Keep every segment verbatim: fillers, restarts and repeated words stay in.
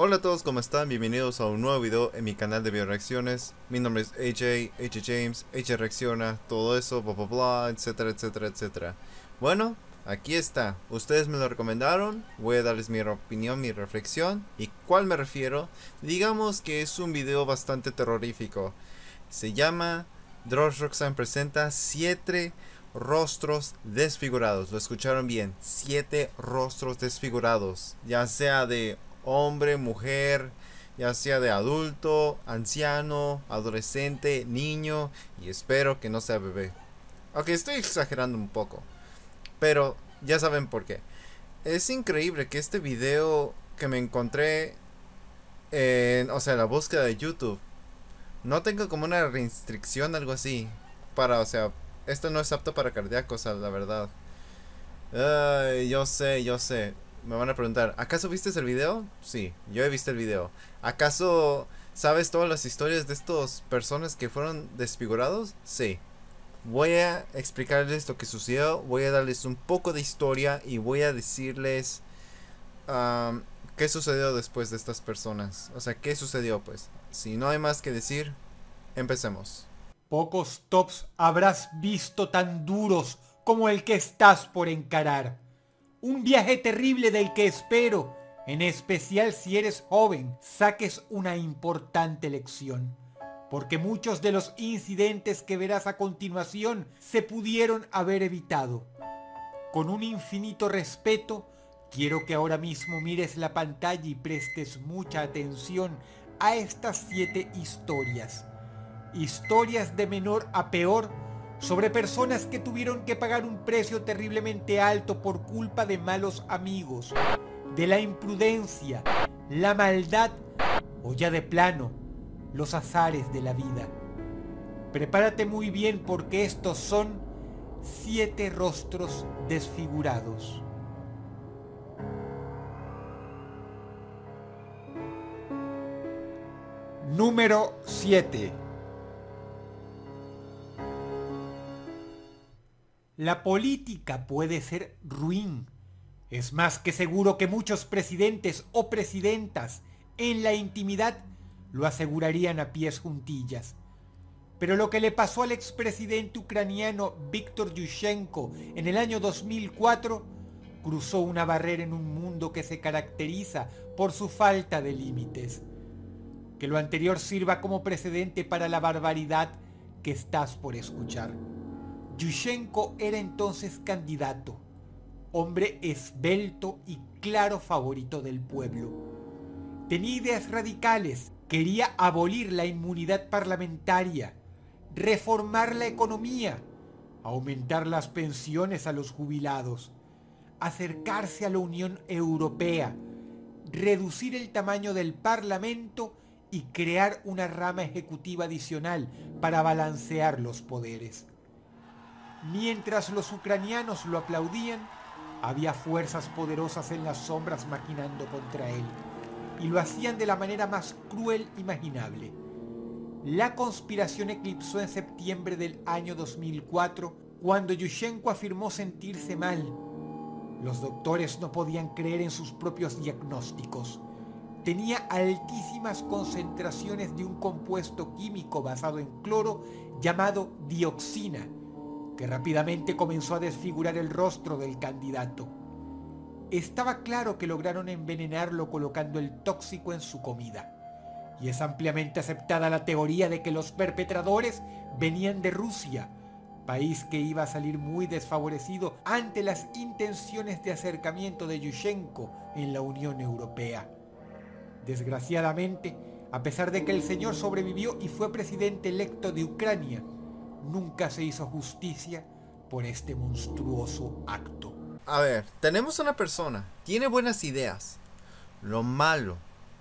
Hola a todos, ¿cómo están? Bienvenidos a un nuevo video en mi canal de bioreacciones. Mi nombre es A J, A J James, A J Reacciona, todo eso, bla bla bla, etcétera, etcétera, etcétera. Bueno, aquí está. Ustedes me lo recomendaron, voy a darles mi opinión, mi reflexión. ¿Y cuál me refiero? Digamos que es un video bastante terrorífico. Se llama Dross Roxanne presenta siete rostros desfigurados. Lo escucharon bien, siete rostros desfigurados, ya sea de hombre, mujer, ya sea de adulto, anciano, adolescente, niño, y espero que no sea bebé. Ok, estoy exagerando un poco, pero ya saben por qué. Es increíble que este video que me encontré en, o sea, la búsqueda de YouTube, no tenga como una restricción, algo así, para, o sea, esto no es apto para cardíacos, la verdad. Ay, yo sé, yo sé. Me van a preguntar, ¿acaso viste el video? Sí, yo he visto el video. ¿Acaso sabes todas las historias de estas personas que fueron desfigurados? Sí. Voy a explicarles lo que sucedió, voy a darles un poco de historia y voy a decirles um, qué sucedió después de estas personas. O sea, qué sucedió pues. Si no hay más que decir, empecemos. Pocos tops habrás visto tan duros como el que estás por encarar. Un viaje terrible del que espero, en especial si eres joven, saques una importante lección. Porque muchos de los incidentes que verás a continuación se pudieron haber evitado. Con un infinito respeto, quiero que ahora mismo mires la pantalla y prestes mucha atención a estas siete historias. Historias de menor a peor sobre personas que tuvieron que pagar un precio terriblemente alto por culpa de malos amigos, de la imprudencia, la maldad o ya de plano, los azares de la vida. Prepárate muy bien porque estos son siete rostros desfigurados. Número siete. La política puede ser ruin. Es más que seguro que muchos presidentes o presidentas en la intimidad lo asegurarían a pies juntillas. Pero lo que le pasó al expresidente ucraniano Víctor Yushchenko en el año dos mil cuatro cruzó una barrera en un mundo que se caracteriza por su falta de límites. Que lo anterior sirva como precedente para la barbaridad que estás por escuchar. Yushchenko era entonces candidato, hombre esbelto y claro favorito del pueblo. Tenía ideas radicales, quería abolir la inmunidad parlamentaria, reformar la economía, aumentar las pensiones a los jubilados, acercarse a la Unión Europea, reducir el tamaño del Parlamento y crear una rama ejecutiva adicional para balancear los poderes. Mientras los ucranianos lo aplaudían, había fuerzas poderosas en las sombras maquinando contra él, y lo hacían de la manera más cruel imaginable. La conspiración eclipsó en septiembre del año dos mil cuatro, cuando Yushchenko afirmó sentirse mal. Los doctores no podían creer en sus propios diagnósticos. Tenía altísimas concentraciones de un compuesto químico basado en cloro llamado dioxina, que rápidamente comenzó a desfigurar el rostro del candidato. Estaba claro que lograron envenenarlo colocando el tóxico en su comida, y es ampliamente aceptada la teoría de que los perpetradores venían de Rusia, país que iba a salir muy desfavorecido ante las intenciones de acercamiento de Yushchenko en la Unión Europea. Desgraciadamente, a pesar de que el señor sobrevivió y fue presidente electo de Ucrania, nunca se hizo justicia por este monstruoso acto. A ver, tenemos una persona, tiene buenas ideas. Lo malo,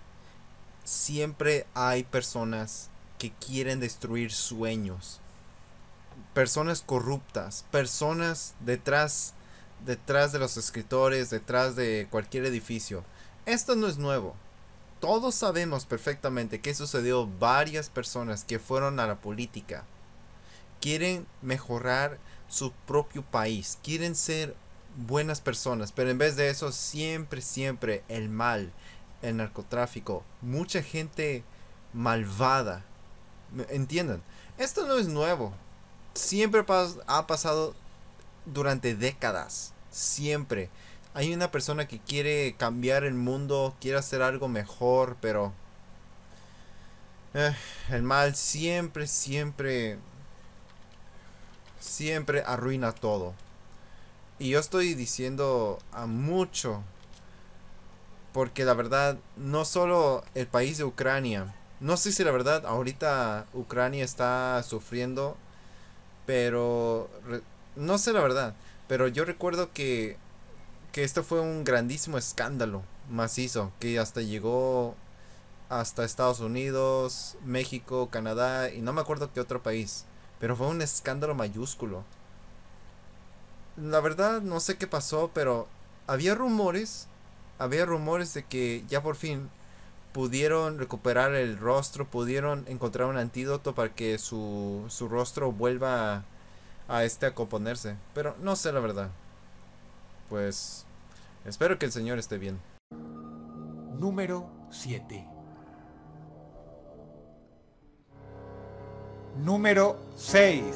siempre hay personas que quieren destruir sueños. Personas corruptas, personas detrás, detrás de los escritores, detrás de cualquier edificio. Esto no es nuevo. Todos sabemos perfectamente que sucedió varias personas que fueron a la política. Quieren mejorar su propio país, quieren ser buenas personas, pero en vez de eso siempre, siempre el mal, el narcotráfico, mucha gente malvada. ¿Entienden? Esto no es nuevo. Siempre pas ha pasado durante décadas. Siempre. Hay una persona que quiere cambiar el mundo, quiere hacer algo mejor, pero... Eh, el mal siempre, siempre... Siempre arruina todo. Y yo estoy diciendo a mucho. Porque la verdad, no solo el país de Ucrania. No sé si la verdad ahorita Ucrania está sufriendo. Pero... No sé la verdad. Pero yo recuerdo que... Que esto fue un grandísimo escándalo macizo. Que hasta llegó hasta Estados Unidos, México, Canadá y no me acuerdo qué otro país. Pero fue un escándalo mayúsculo. La verdad no sé qué pasó, pero había rumores, había rumores de que ya por fin pudieron recuperar el rostro, pudieron encontrar un antídoto para que su, su rostro vuelva a, a este a componerse. Pero no sé la verdad. Pues espero que el señor esté bien. Número siete. Número seis.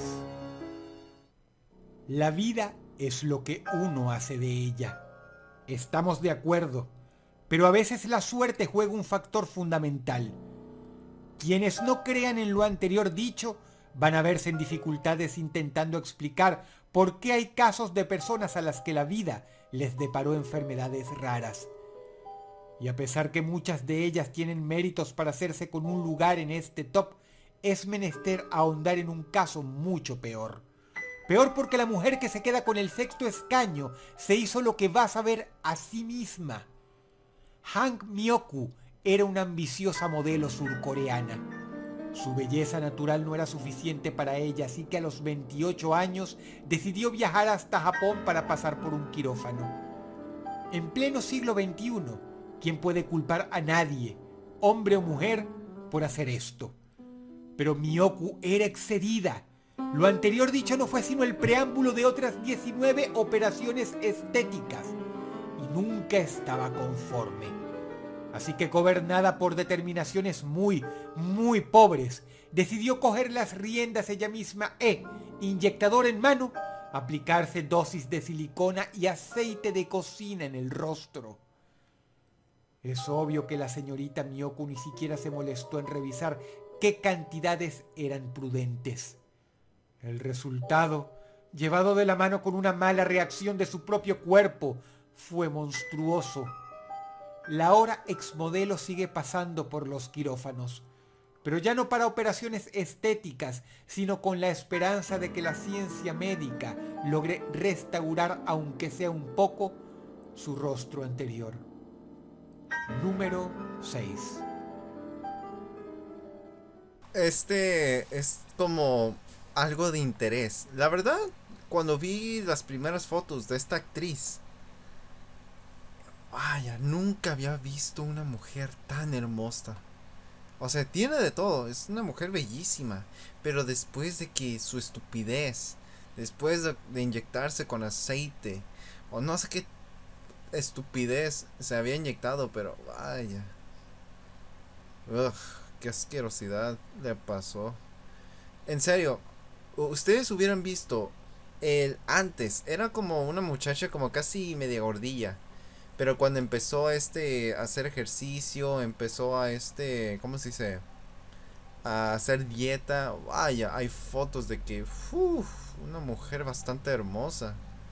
La vida es lo que uno hace de ella. Estamos de acuerdo, pero a veces la suerte juega un factor fundamental. Quienes no crean en lo anterior dicho van a verse en dificultades intentando explicar por qué hay casos de personas a las que la vida les deparó enfermedades raras. Y a pesar que muchas de ellas tienen méritos para hacerse con un lugar en este top, es menester ahondar en un caso mucho peor. Peor porque la mujer que se queda con el sexto escaño se hizo lo que vas a ver a sí misma. Hang Myoku era una ambiciosa modelo surcoreana. Su belleza natural no era suficiente para ella, así que a los veintiocho años decidió viajar hasta Japón para pasar por un quirófano. En pleno siglo veintiuno, ¿quién puede culpar a nadie, hombre o mujer, por hacer esto? Pero Myoku era excedida. Lo anterior dicho no fue sino el preámbulo de otras diecinueve operaciones estéticas y nunca estaba conforme. Así que, gobernada por determinaciones muy, muy pobres, decidió coger las riendas ella misma e, inyectador en mano, aplicarse dosis de silicona y aceite de cocina en el rostro. Es obvio que la señorita Myoku ni siquiera se molestó en revisar qué cantidades eran prudentes. El resultado, llevado de la mano con una mala reacción de su propio cuerpo, fue monstruoso. La ahora exmodelo sigue pasando por los quirófanos, pero ya no para operaciones estéticas, sino con la esperanza de que la ciencia médica logre restaurar, aunque sea un poco, su rostro anterior. Número seis. Este es como algo de interés. La verdad, cuando vi las primeras fotos de esta actriz, vaya, nunca había visto una mujer tan hermosa. O sea, tiene de todo, es una mujer bellísima. Pero después de que su estupidez, después de, de inyectarse con aceite, o no sé qué estupidez se había inyectado, pero vaya. Ugh, qué asquerosidad le pasó. En serio, ustedes hubieran visto el antes, era como una muchacha como casi media gordilla. Pero cuando empezó este a hacer ejercicio, empezó a este, ¿cómo se dice? A hacer dieta. Vaya, hay fotos de que, uff, una mujer bastante hermosa.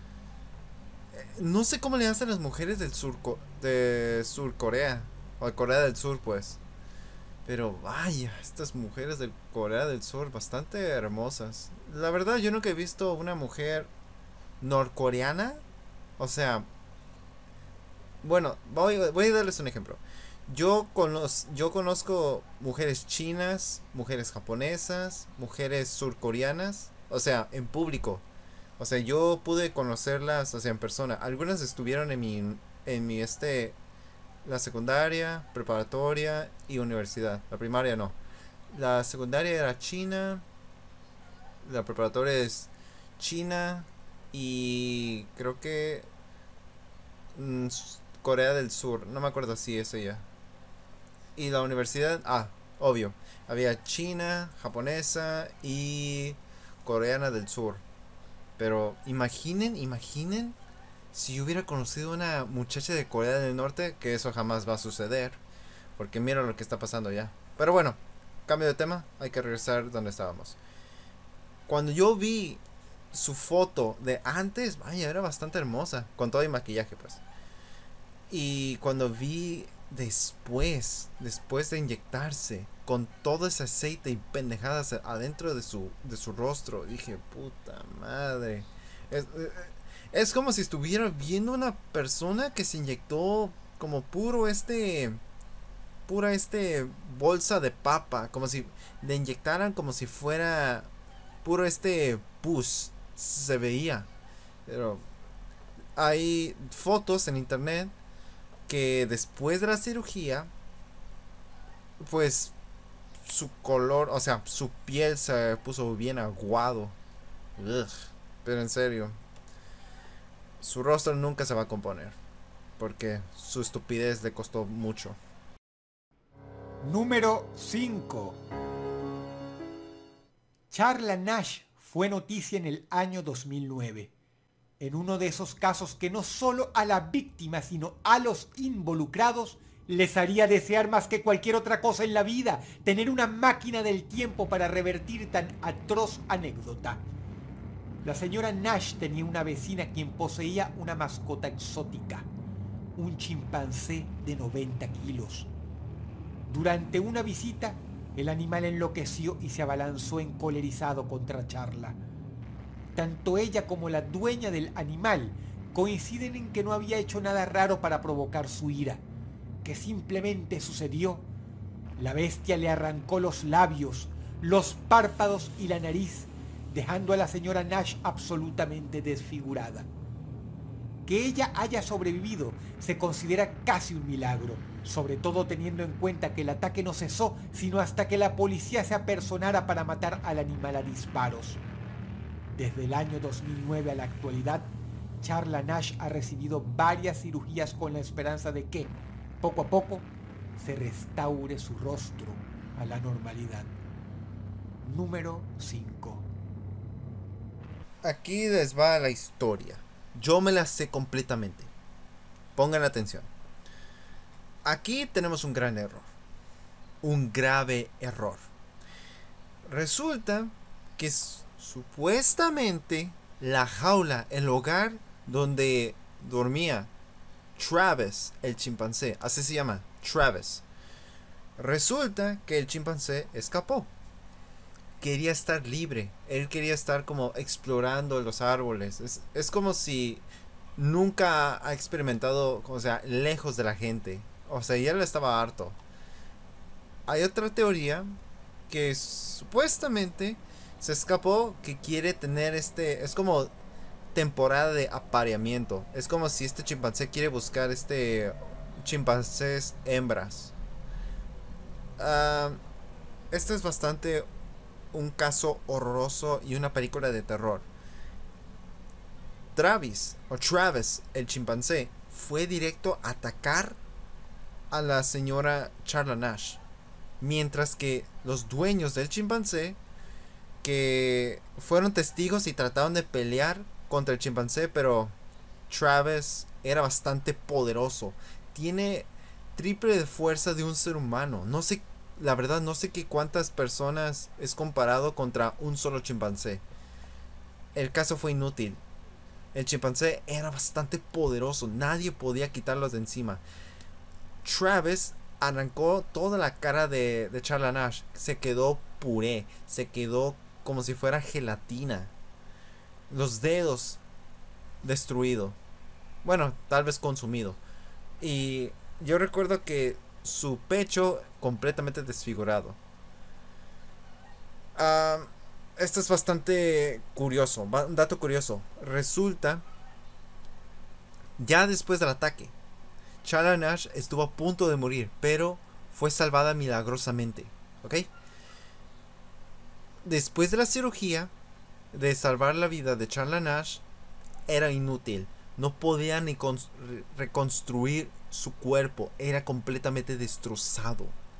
No sé cómo le hacen las mujeres del sur de Sur Corea, o de Corea del Sur, pues. Pero vaya, estas mujeres de Corea del Sur bastante hermosas. La verdad, yo nunca he visto una mujer norcoreana. O sea, bueno, voy, voy a darles un ejemplo. Yo, conoz, yo conozco mujeres chinas, mujeres japonesas, mujeres surcoreanas. O sea, en público. O sea, yo pude conocerlas, o sea, en persona. Algunas estuvieron en mi, en mi este, la secundaria, preparatoria y universidad. La primaria no. La secundaria era china. La preparatoria es china. Y creo que mmm, Corea del Sur. No me acuerdo si es ella. y la universidad, ah, obvio, había china, japonesa y coreana del sur. Pero imaginen, imaginen si yo hubiera conocido una muchacha de Corea del Norte, que eso jamás va a suceder, porque mira lo que está pasando ya. Pero bueno, cambio de tema, hay que regresar donde estábamos. Cuando yo vi su foto de antes, vaya, era bastante hermosa, con todo el maquillaje pues. Y cuando vi después, después de inyectarse, con todo ese aceite y pendejadas adentro de su, de su rostro, dije, puta madre. Es, es como si estuviera viendo una persona que se inyectó como puro este... Pura este bolsa de papa, como si le inyectaran como si fuera puro este pus, se veía. Pero hay fotos en internet que después de la cirugía, pues su color, o sea, su piel se puso bien aguado. Ugh. Pero en serio, su rostro nunca se va a componer, porque su estupidez le costó mucho. Número cinco. Charla Nash fue noticia en el año dos mil nueve. En uno de esos casos que no solo a la víctima, sino a los involucrados les haría desear más que cualquier otra cosa en la vida tener una máquina del tiempo para revertir tan atroz anécdota. La señora Nash tenía una vecina quien poseía una mascota exótica, un chimpancé de noventa kilos. Durante una visita, el animal enloqueció y se abalanzó encolerizado contra Charla. Tanto ella como la dueña del animal coinciden en que no había hecho nada raro para provocar su ira, que simplemente sucedió. La bestia le arrancó los labios, los párpados y la nariz, dejando a la señora Nash absolutamente desfigurada. Que ella haya sobrevivido se considera casi un milagro, sobre todo teniendo en cuenta que el ataque no cesó sino hasta que la policía se apersonara para matar al animal a disparos. Desde el año dos mil nueve a la actualidad, Charla Nash ha recibido varias cirugías con la esperanza de que, poco a poco, se restaure su rostro a la normalidad. Número cinco. Aquí les va la historia. Yo me la sé completamente. Pongan atención. Aquí tenemos un gran error. Un grave error. Resulta que supuestamente la jaula, el hogar donde dormía Travis, el chimpancé, así se llama, Travis. Resulta que el chimpancé escapó. Quería estar libre. Él quería estar como explorando los árboles. Es, es como si nunca ha experimentado, o sea, lejos de la gente. O sea, ya lo estaba harto. Hay otra teoría que supuestamente se escapó, que quiere tener este... Es como temporada de apareamiento. Es como si este chimpancé quiere buscar este chimpancés hembras. Uh, esto es bastante un caso horroroso y una película de terror. Travis, o Travis, el chimpancé, fue directo a atacar a la señora Charla Nash. Mientras que los dueños del chimpancé, que fueron testigos y trataron de pelear contra el chimpancé, pero Travis era bastante poderoso. Tiene triple de fuerza de un ser humano. No sé, la verdad no sé qué cuántas personas es comparado contra un solo chimpancé. El caso fue inútil. El chimpancé era bastante poderoso. Nadie podía quitarlos de encima. Travis arrancó toda la cara de, de Charla Nash. Se quedó puré. Se quedó como si fuera gelatina. Los dedos destruido. Bueno, tal vez consumido. Y yo recuerdo que su pecho completamente desfigurado. Uh, esto es bastante curioso. Un dato curioso. Resulta, ya después del ataque, Charla Nash estuvo a punto de morir, pero fue salvada milagrosamente. ¿Ok? Después de la cirugía de salvar la vida de Charla Nash, era inútil. No podía ni reconstruir su cuerpo. Era completamente destrozado.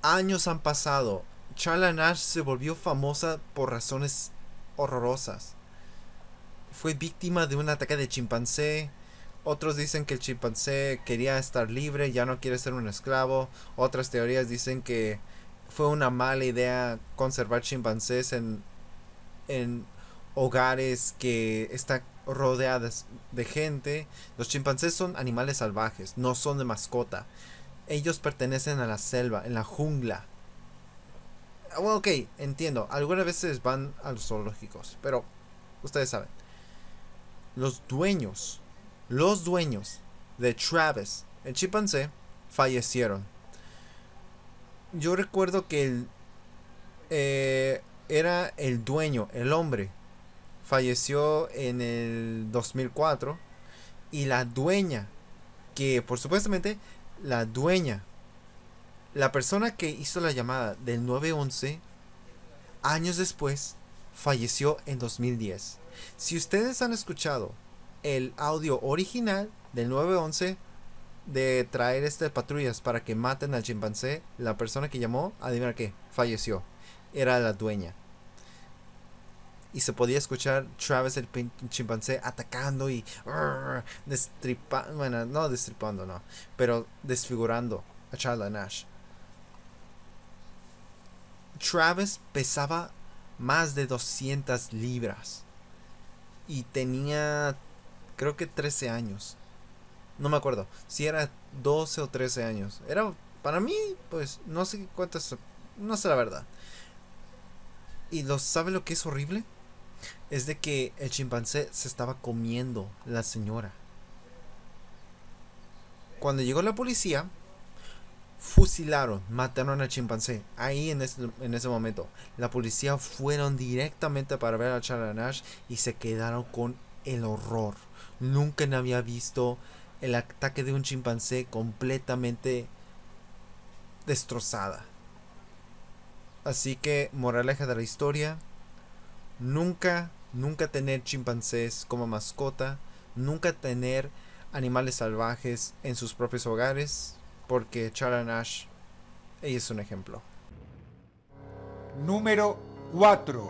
Años han pasado. Charla Nash se volvió famosa por razones horrorosas. Fue víctima de un ataque de chimpancé. Otros dicen que el chimpancé quería estar libre, ya no quiere ser un esclavo. Otras teorías dicen que fue una mala idea conservar chimpancés en, en hogares que están rodeadas de gente. Los chimpancés son animales salvajes, no son de mascota. Ellos pertenecen a la selva, en la jungla. Bueno, ok, entiendo. Algunas veces van a los zoológicos, pero ustedes saben. Los dueños, los dueños de Travis, el chimpancé, fallecieron. Yo recuerdo que el, eh, era el dueño, el hombre, falleció en el dos mil cuatro. Y la dueña, que por supuestamente la dueña, la persona que hizo la llamada del nueve once, años después, falleció en dos mil diez. Si ustedes han escuchado el audio original del nueve once de traer estas patrullas para que maten al chimpancé, la persona que llamó, adivina qué, falleció. Era la dueña. Y se podía escuchar Travis el chimpancé atacando y uh, destripando, bueno, no destripando, no, pero desfigurando a Charla Nash. Travis pesaba más de doscientas libras y tenía, creo que trece años. No me acuerdo si era doce o trece años. Era, para mí, pues, no sé cuántas, no sé la verdad. Y lo, ¿sabe lo que es horrible? Es de que el chimpancé se estaba comiendo la señora. Cuando llegó la policía, fusilaron, mataron al chimpancé. Ahí en ese, en ese momento, la policía fueron directamente para ver a Charla Nash y se quedaron con el horror. Nunca había visto el ataque de un chimpancé completamente destrozada. Así que, moraleja de la historia, nunca, nunca tener chimpancés como mascota, nunca tener animales salvajes en sus propios hogares, porque Charla Nash, ella es un ejemplo. Número cuatro.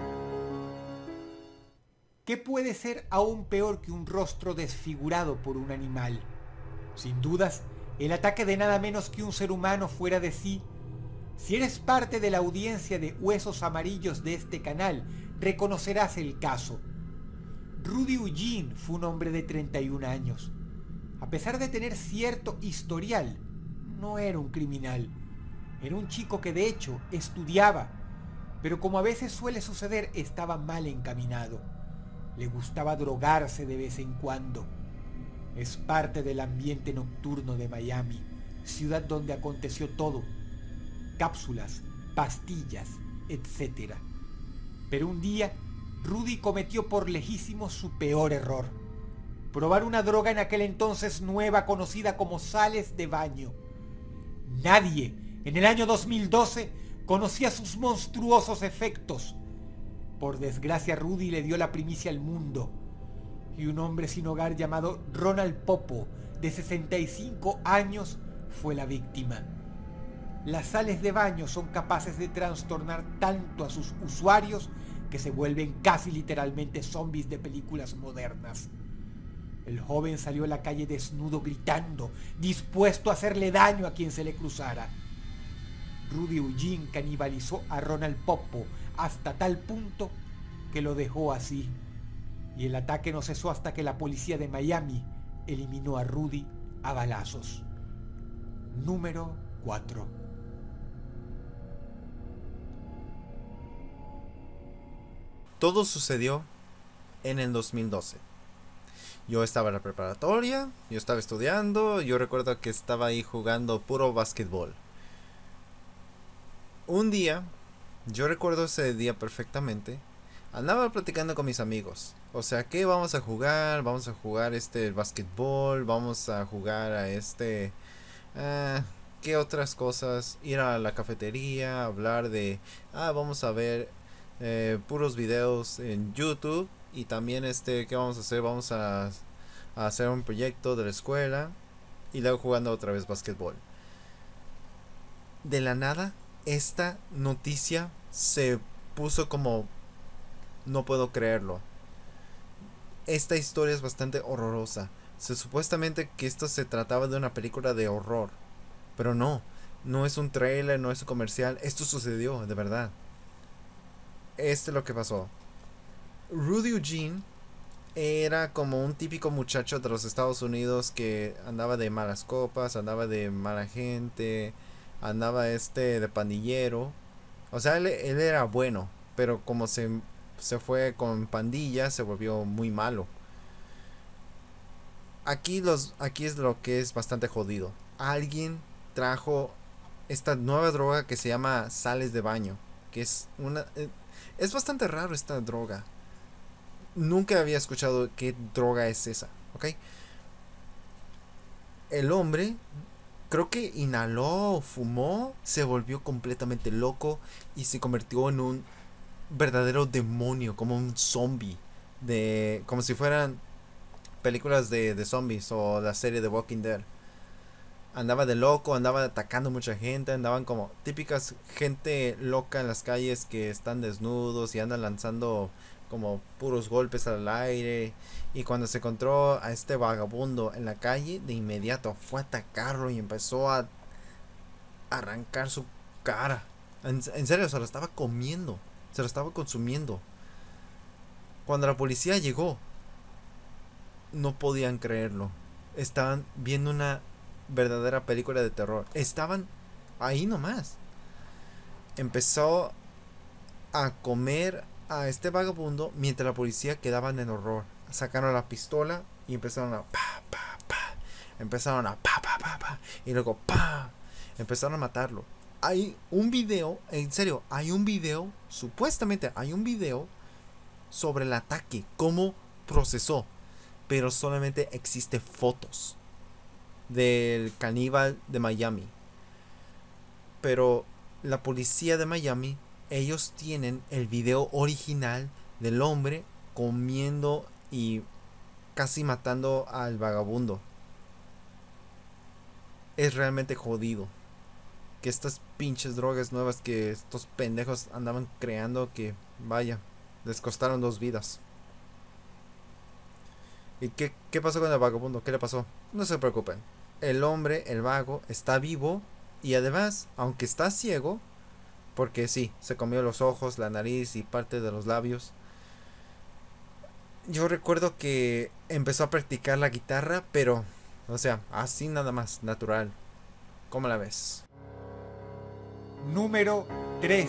¿Qué puede ser aún peor que un rostro desfigurado por un animal? Sin dudas, el ataque de nada menos que un ser humano fuera de sí. Si eres parte de la audiencia de Huesos Amarillos de este canal, reconocerás el caso. Rudy Eugene fue un hombre de treinta y un años. A pesar de tener cierto historial, no era un criminal. Era un chico que de hecho estudiaba, pero como a veces suele suceder, estaba mal encaminado. Le gustaba drogarse de vez en cuando. Es parte del ambiente nocturno de Miami, ciudad donde aconteció todo. Cápsulas, pastillas, etcétera. Pero un día, Rudy cometió por lejísimo su peor error. Probar una droga en aquel entonces nueva conocida como sales de baño. Nadie, en el año dos mil doce, conocía sus monstruosos efectos. Por desgracia, Rudy le dio la primicia al mundo. Y un hombre sin hogar llamado Ronald Popo, de sesenta y cinco años, fue la víctima. Las sales de baño son capaces de trastornar tanto a sus usuarios que se vuelven casi literalmente zombies de películas modernas. El joven salió a la calle desnudo gritando, dispuesto a hacerle daño a quien se le cruzara. Rudy Eugene canibalizó a Ronald Popo hasta tal punto que lo dejó así. Y el ataque no cesó hasta que la policía de Miami eliminó a Rudy a balazos. Número cuatro. Todo sucedió en el dos mil doce. Yo estaba en la preparatoria, yo estaba estudiando, yo recuerdo que estaba ahí jugando puro básquetbol. Un día, yo recuerdo ese día perfectamente, andaba platicando con mis amigos. O sea, ¿qué vamos a jugar? Vamos a jugar este básquetbol, vamos a jugar a este... Uh, ¿Qué otras cosas? Ir a la cafetería, hablar de... Ah, vamos a ver eh, puros videos en YouTube. Y también este, ¿qué vamos a hacer? Vamos a, a hacer un proyecto de la escuela. Y luego jugando otra vez básquetbol. De la nada, esta noticia se puso como, no puedo creerlo. Esta historia es bastante horrorosa. Se supuestamente que esto se trataba de una película de horror, pero no, no es un trailer, no es un comercial. Esto sucedió de verdad. Esto es lo que pasó. Rudy Eugene era como un típico muchacho de los Estados Unidos que andaba de malas copas, andaba de mala gente, andaba este de pandillero. O sea, él, él era bueno, pero como se, se fue con pandillas, se volvió muy malo. Aquí, los, aquí es lo que es bastante jodido. Alguien trajo esta nueva droga que se llama sales de baño, que es una... Eh, es bastante raro esta droga. Nunca había escuchado qué droga es esa, ¿ok? El hombre, creo que inhaló o fumó, se volvió completamente loco y se convirtió en un verdadero demonio, como un zombie, de, como si fueran películas de, de zombies o la serie de Walking Dead. Andaba de loco, andaba atacando mucha gente, andaban como típicas gente loca en las calles que están desnudos y andan lanzando como puros golpes al aire. Y cuando se encontró a este vagabundo en la calle, de inmediato fue a atacarlo y empezó a arrancar su cara. En, en serio, se lo estaba comiendo, se lo estaba consumiendo. Cuando la policía llegó, no podían creerlo. Estaban viendo una verdadera película de terror. Estaban ahí nomás. Empezó a comer a este vagabundo mientras la policía quedaban en horror. Sacaron la pistola y empezaron a pa pa pa. Empezaron a pa pa pa pa y luego pa. Empezaron a matarlo. Hay un video, en serio, hay un video, supuestamente hay un video sobre el ataque, cómo procesó, pero solamente existe fotos del caníbal de Miami. Pero la policía de Miami, ellos tienen el video original del hombre comiendo y casi matando al vagabundo. Es realmente jodido que estas pinches drogas nuevas que estos pendejos andaban creando, que vaya, les costaron dos vidas. ¿Y qué, qué pasó con el vagabundo? ¿Qué le pasó? No se preocupen. El hombre, el vago, está vivo. Y además, aunque está ciego, porque sí, se comió los ojos, la nariz y parte de los labios. Yo recuerdo que empezó a practicar la guitarra, pero, o sea, así nada más, natural. ¿Cómo la ves? Número tres.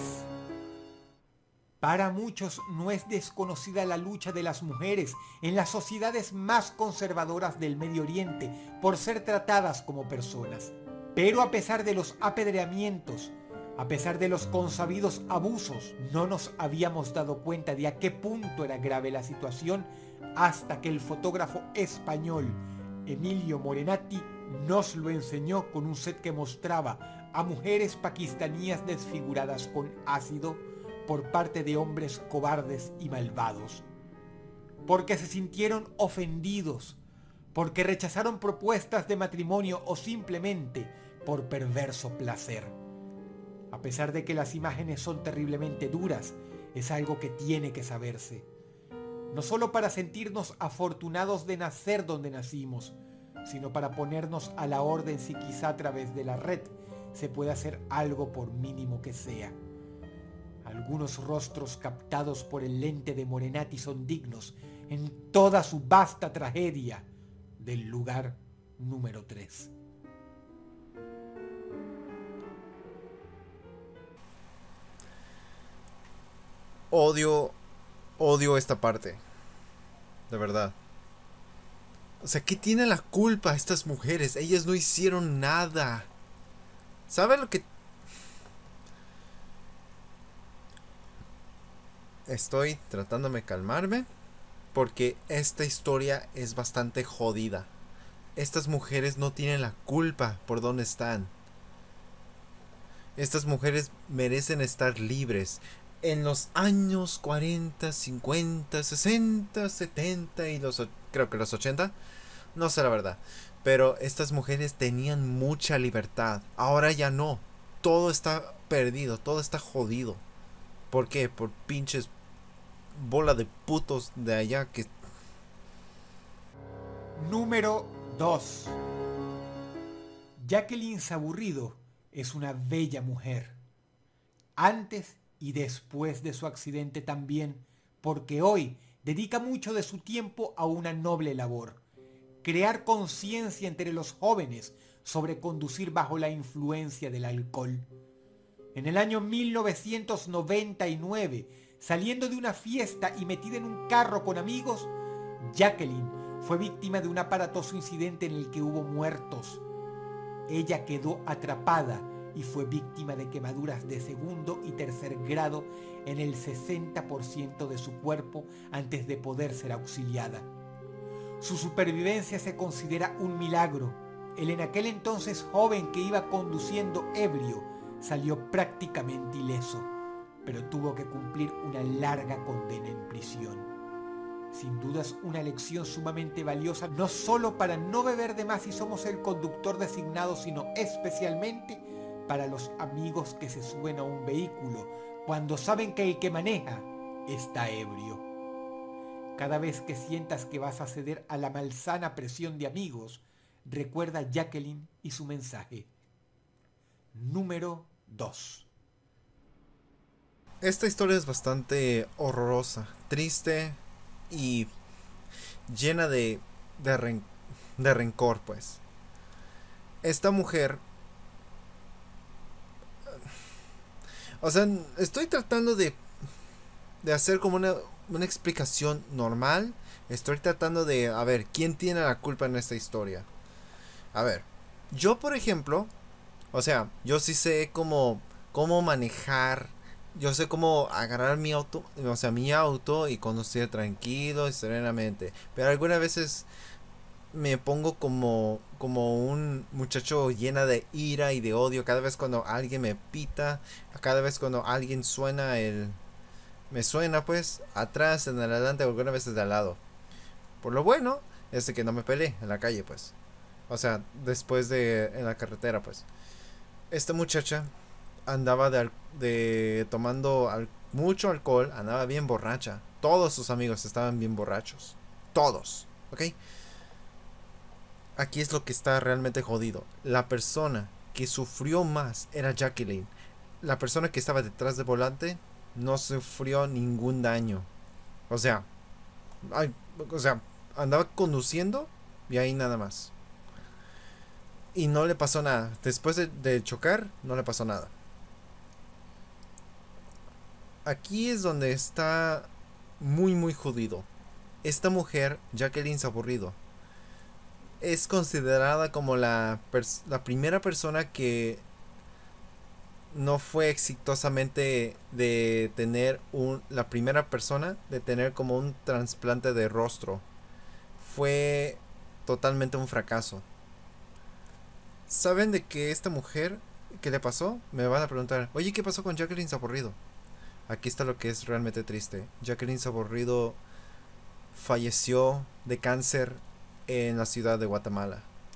Para muchos no es desconocida la lucha de las mujeres en las sociedades más conservadoras del Medio Oriente por ser tratadas como personas. Pero a pesar de los apedreamientos, a pesar de los consabidos abusos, no nos habíamos dado cuenta de a qué punto era grave la situación hasta que el fotógrafo español Emilio Morenati nos lo enseñó con un set que mostraba a mujeres pakistaníes desfiguradas con ácido por parte de hombres cobardes y malvados, porque se sintieron ofendidos, porque rechazaron propuestas de matrimonio o simplemente por perverso placer. A pesar de que las imágenes son terriblemente duras, es algo que tiene que saberse. No solo para sentirnos afortunados de nacer donde nacimos, sino para ponernos a la orden si quizá a través de la red se puede hacer algo por mínimo que sea. Algunos rostros captados por el lente de Morenati son dignos en toda su vasta tragedia del lugar número tres. Odio, odio esta parte. De verdad. O sea, ¿qué tienen la culpa estas mujeres? Ellas no hicieron nada. ¿Saben lo que...? Estoy tratándome de calmarme porque esta historia es bastante jodida. Estas mujeres no tienen la culpa por dónde están. Estas mujeres merecen estar libres. En los años cuarenta, cincuenta, sesenta, setenta y los creo que los ochenta, no sé la verdad, pero estas mujeres tenían mucha libertad. Ahora ya no. todo está perdido, todo está jodido. ¿Por qué? Por pinches bola de putos de allá que... Número dos. Jacqueline Saburrido es una bella mujer. Antes y después de su accidente también, porque hoy dedica mucho de su tiempo a una noble labor: crear conciencia entre los jóvenes sobre conducir bajo la influencia del alcohol. En el año mil novecientos noventa y nueve, saliendo de una fiesta y metida en un carro con amigos, Jacqueline fue víctima de un aparatoso incidente en el que hubo muertos. Ella quedó atrapada y fue víctima de quemaduras de segundo y tercer grado en el sesenta por ciento de su cuerpo antes de poder ser auxiliada. Su supervivencia se considera un milagro. El en aquel entonces joven que iba conduciendo ebrio salió prácticamente ileso, pero tuvo que cumplir una larga condena en prisión. Sin duda es una lección sumamente valiosa, no solo para no beber de más si somos el conductor designado, sino especialmente para los amigos que se suben a un vehículo cuando saben que el que maneja está ebrio. Cada vez que sientas que vas a ceder a la malsana presión de amigos, recuerda a Jacqueline y su mensaje. Número dos. Esta historia es bastante horrorosa, triste y llena de, de, ren, de rencor, pues. Esta mujer... O sea, estoy tratando de, de hacer como una, una explicación normal. Estoy tratando de, a ver, ¿quién tiene la culpa en esta historia? A ver, yo por ejemplo, o sea, yo sí sé cómo, cómo manejar, yo sé cómo agarrar mi auto, o sea, mi auto y conducir tranquilo y serenamente. Pero algunas veces me pongo como, como un muchacho llena de ira y de odio cada vez cuando alguien me pita, cada vez cuando alguien suena el... me suena pues atrás, en el adelante o algunas veces de al lado. Por lo bueno es de que no me peleé en la calle pues. O sea, después de en la carretera pues. Esta muchacha andaba de, de tomando al, mucho alcohol, andaba bien borracha. Todos sus amigos estaban bien borrachos. Todos, ¿ok? Aquí es lo que está realmente jodido. La persona que sufrió más era Jacqueline. La persona que estaba detrás del volante no sufrió ningún daño. O sea, ay, o sea, andaba conduciendo y ahí nada más. Y no le pasó nada. Después de, de chocar, no le pasó nada. Aquí es donde está muy muy jodido. Esta mujer, Jacqueline Saburrido, es considerada como la, la primera persona que no fue exitosamente de tener un... La primera persona de tener como un trasplante de rostro. Fue totalmente un fracaso. ¿Saben de que esta mujer, qué le pasó? Me van a preguntar, oye, ¿qué pasó con Jacqueline Saburrido? Aquí está lo que es realmente triste. Jacqueline Saburrido falleció de cáncer en la ciudad de Guatemala.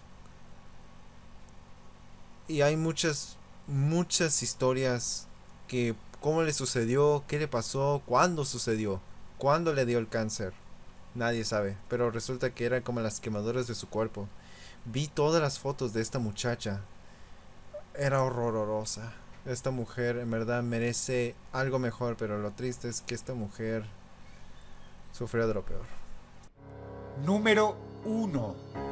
Y hay muchas, muchas historias que cómo le sucedió, qué le pasó, cuándo sucedió, cuándo le dio el cáncer. Nadie sabe, pero resulta que eran como las quemaduras de su cuerpo. Vi todas las fotos de esta muchacha. Era horrorosa. Esta mujer en verdad merece algo mejor, pero lo triste es que esta mujer sufrió de lo peor. Número uno.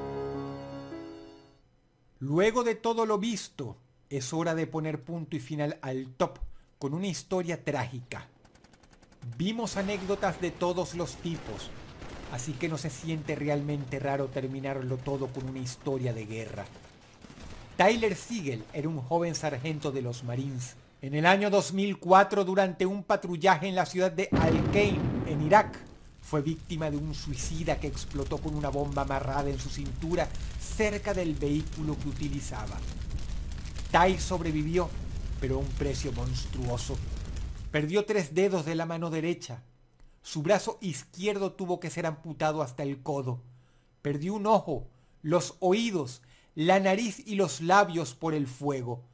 Luego de todo lo visto, es hora de poner punto y final al top con una historia trágica. Vimos anécdotas de todos los tipos, así que no se siente realmente raro terminarlo todo con una historia de guerra. Tyler Siegel era un joven sargento de los Marines. En el año dos mil cuatro, durante un patrullaje en la ciudad de Al-Qaim, en Irak, fue víctima de un suicida que explotó con una bomba amarrada en su cintura cerca del vehículo que utilizaba. Ty sobrevivió, pero a un precio monstruoso. Perdió tres dedos de la mano derecha. Su brazo izquierdo tuvo que ser amputado hasta el codo. Perdió un ojo, los oídos, la nariz y los labios por el fuego.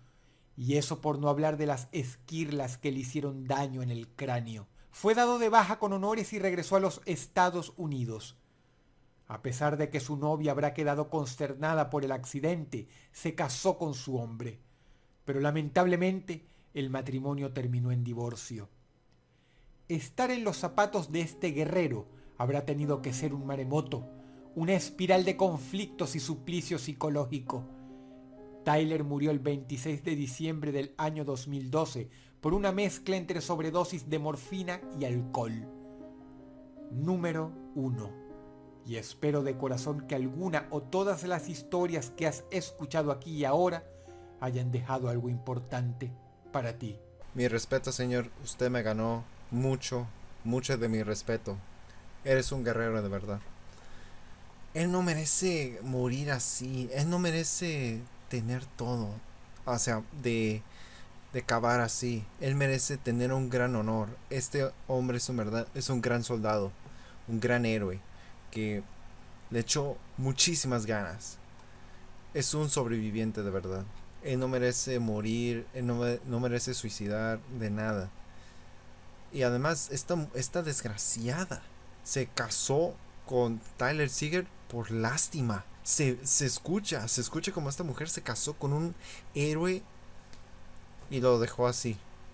Y eso por no hablar de las esquirlas que le hicieron daño en el cráneo. Fue dado de baja con honores y regresó a los Estados Unidos. A pesar de que su novia habrá quedado consternada por el accidente, se casó con su hombre. Pero lamentablemente el matrimonio terminó en divorcio. Estar en los zapatos de este guerrero habrá tenido que ser un maremoto, una espiral de conflictos y suplicio psicológico. Tyler murió el veintiséis de diciembre del año dos mil doce por una mezcla entre sobredosis de morfina y alcohol. Número uno. Y espero de corazón que alguna o todas las historias que has escuchado aquí y ahora hayan dejado algo importante para ti. Mi respeto, señor. Usted me ganó mucho, mucho de mi respeto. Eres un guerrero de verdad. Él no merece morir así. Él no merece tener todo. O sea, de, de acabar así. Él merece tener un gran honor. Este hombre es un, verdad, es un gran soldado. Un gran héroe. Que le echó muchísimas ganas. Es un sobreviviente de verdad. Él no merece morir. Él no, no merece suicidar de nada. Y además esta, esta desgraciada se casó con Tyler Seeger por lástima. Se, se escucha, se escucha como esta mujer se casó con un héroe y lo dejó así.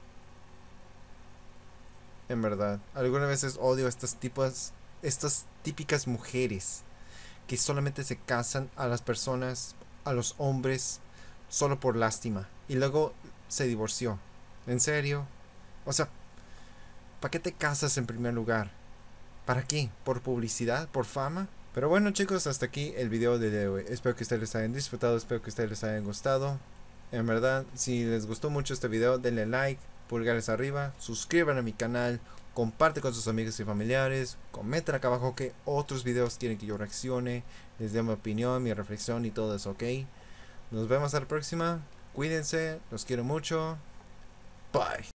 En verdad, algunas veces odio a estas tipas, estas típicas mujeres que solamente se casan a las personas, a los hombres, solo por lástima. Y luego se divorció. ¿En serio? O sea, ¿para qué te casas en primer lugar? ¿Para qué? ¿Por publicidad? ¿Por fama? Pero bueno, chicos, hasta aquí el video de hoy. Espero que ustedes les hayan disfrutado, espero que ustedes les hayan gustado. En verdad, si les gustó mucho este video, denle like, pulgares arriba, suscriban a mi canal, comparte con sus amigos y familiares, comenten acá abajo que otros videos quieren que yo reaccione, les dé mi opinión, mi reflexión y todo eso, ¿ok? Nos vemos a la próxima, cuídense, los quiero mucho, bye.